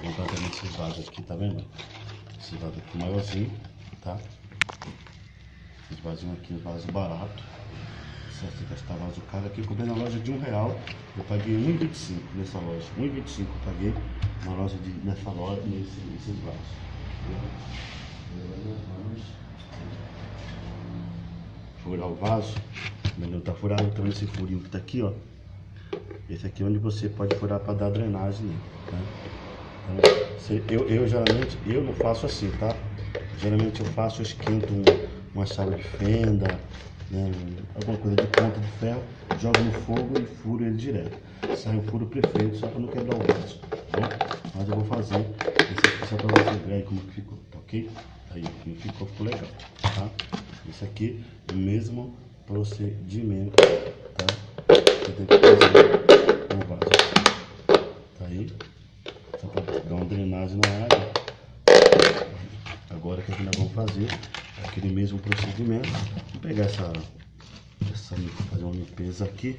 Completamente esses vasos aqui, tá vendo? Esse vaso aqui maiorzinho, tá? Esse vasinho aqui, vaso barato. Se você gastar vaso caro aqui, eu comprei na loja de R$1. Eu paguei R$1,25 nessa loja. R$1,25 eu paguei na loja nessa loja, nesses vasos. Vamos furar o vaso. Não tá furado, então esse furinho que tá aqui, ó. Esse aqui é onde você pode furar para dar drenagem, né? Tá? Então, eu geralmente, eu não faço assim, tá? Geralmente eu esquento uma chave de fenda, né? Alguma coisa de ponta de ferro, jogo no fogo e furo ele direto. Sai um furo perfeito, só para não quebrar o vaso, tá bom? Mas eu vou fazer esse aqui só para você ver aí como que ficou, tá ok? Aí, como ficou legal, tá? Esse aqui, o mesmo procedimento, tá? Você tem que fazer no vaso, tá aí? Só para dar uma drenagem na água. Agora o que nós vamos fazer é aquele mesmo procedimento. Vou pegar fazer uma limpeza aqui,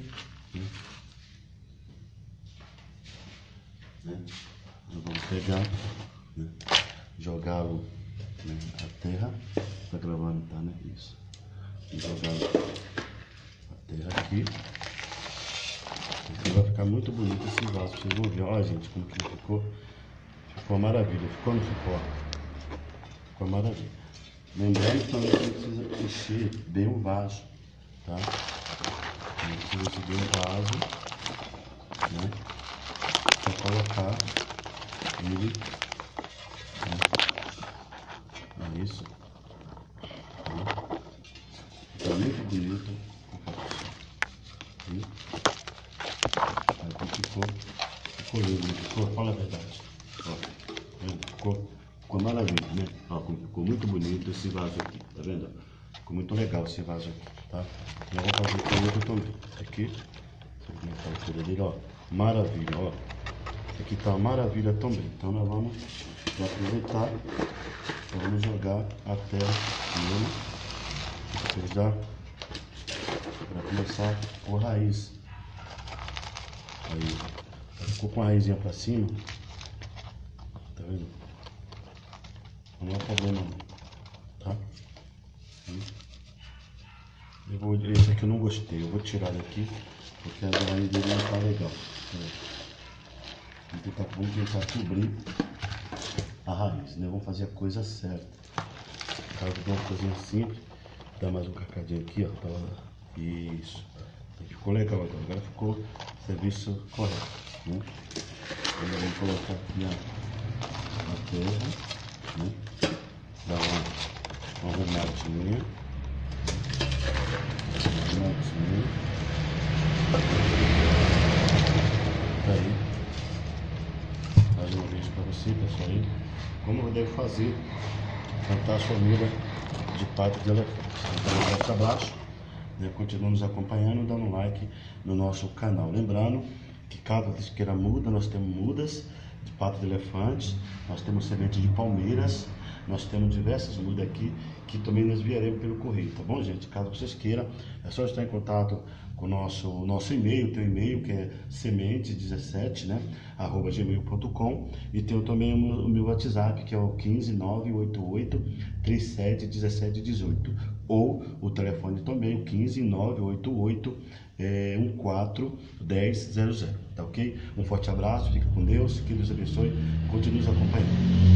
né? Nós vamos pegar, né? Jogá-lo, né? A terra. Tá gravando, tá, né? Isso. Jogar a terra aqui. Então vai ficar muito bonito esse vaso. Vocês vão ver, ó, gente, como que ele ficou. Ficou uma maravilha. Ficou ou não ficou? Ficou uma maravilha. Lembrando também que precisa encher bem o vaso, tá? Precisa encher bem o vaso, né? Para colocar ele, né? É isso. Fica muito bonito. Aqui ficou lindo, ficou, fala a verdade. Ó, ficou maravilha, né? Ó, ficou muito bonito esse vaso aqui, tá vendo? Ficou muito legal esse vaso aqui, tá? Eu vou fazer com o outro também. Aqui, como é que tá a altura dele, ó. Maravilha, ó. Esse aqui tá uma maravilha também. Então nós vamos aproveitar, vamos jogar a terra nele. Para começar com a raiz. Aí, ficou com a raizinha para cima. Tá vendo? Não há problema não, tá? Esse aqui eu não gostei, eu vou tirar daqui, porque a raiz dele não tá legal. Vamos tentar cobrir a raiz, né? Vamos fazer a coisa certa. Caso de uma coisinha simples, dá mais um cacadinho aqui, ó. Isso. Ficou legal agora ficou o serviço correto, né? Agora vamos colocar aqui a terra, né? Dar uma arrumadinha. Tá aí. Mais uma vez para você, pessoal, aí, como eu devo fazer plantar a sua mira de pato de elefante. Então, um forte abraço, né? Continue nos acompanhando, dando um like no nosso canal. Lembrando que caso você queira muda, nós temos mudas de pato de elefante, nós temos semente de palmeiras, nós temos diversas mudas aqui que também nós enviaremos pelo correio, tá bom, gente? Caso vocês queiram, é só estar em contato com o nosso e-mail, tem um e-mail que é semente17, né, @gmail.com, e tem também o meu WhatsApp, que é o 15988371718, ou o telefone também, o 15988141000, tá ok? Um forte abraço, fica com Deus, que Deus abençoe, continue nos acompanhando.